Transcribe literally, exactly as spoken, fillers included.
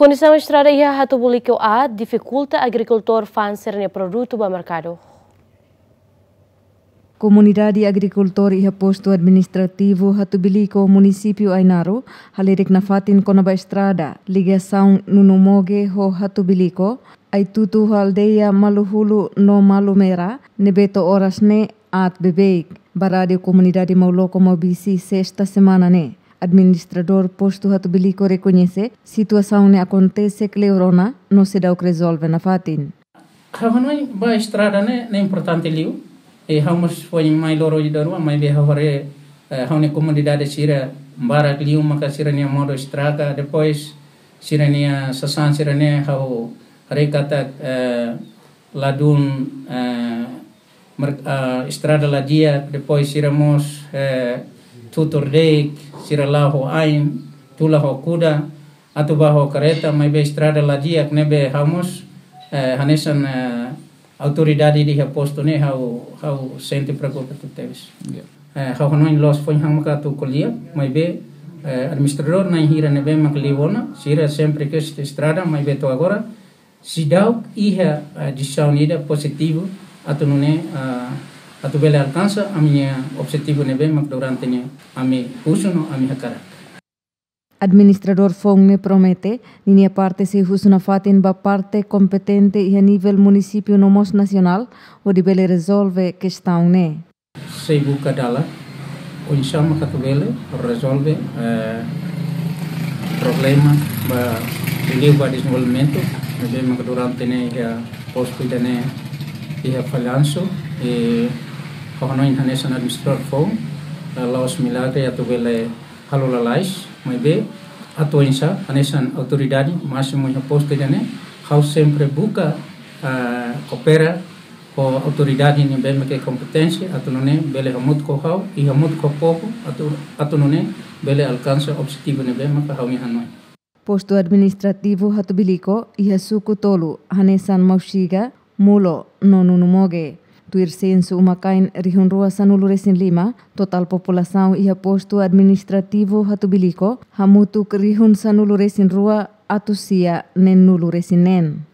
Condição estrada e a público a dificulta agricultor fazer o produto para o mercado. Comunidade agricultor e posto administrativo Hatubilico município Ainaro halirik na fatin konaba estrada ligação nunumoge ho Hatubilico ai tutu aldeia Maluhulu no Malumera nebeto horas ne at bebeik baradio comunidade Mauloko Mobisi sexta semana ne. Administrador posto Hatubilico reconhece situação ne acontece que leurona não se dá o que resolve na fatin. Hanoi ba estrada ne é importante liu. E vamos foi mais loro de rua, mas bem agora a uma comunidade sira barak liu maka sira nia modo estrada depois sira nia sasan sira nia hau rekata ladun estrada ladia depois sira mos tutor dek sira lahu ain tula ho kuda atau baho kereta mas bem estrada ladia nebe vamos hanesan autoridade de posto ne hau hau sempre preocupa tu teves hau não los foi hang maka tu colia mas be administrador na hira ne be mak livona sira sempre que esta estrada mas be to agora se dá ia decisão ida positivo atu ne atu bele alcança a minha objetivo ne be mak durante ne a mi uso no a mi hakara. Administrador Fongne promete, linha parte se usa na fatin ba parte competente e a nível município no mos nacional, o de bele resolve questão ne. Se buka dala, o insama katubele resolve uh, problema ba liu ba desenvolvimento, ne mak durante ne ia posto ida ne ia falhanço e kono in hanesan administrador Fong, laos milagre atubele halolalais mas bem atuança anesan autoridade máximo em posto de né how sempre busca uh, coopera com autoridade em bem que competência atunone bele hamut ko how e hamut ko pouco atu atunone bele alcança objetivo ne bem que how hanoi. Posto administrativo Hatubilico e suku tolu hanesan mausiga mulo no nunumoge tuir censo uma kain rihun rua sanulu resin lima, total população e posto administrativo Hatubilico, hamutuk rihun sanulu resin rua atusia nen nulu resin nen.